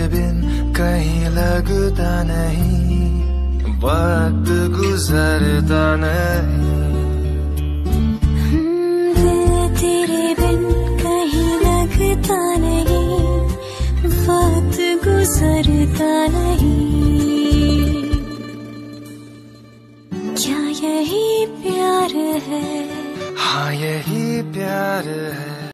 बिन कहीं लगता नहीं, वक्त गुजरता नहीं। दिल तेरे बिन कहीं लगता नहीं, वक्त गुजरता नहीं। क्या यही प्यार है? हाँ यही प्यार है।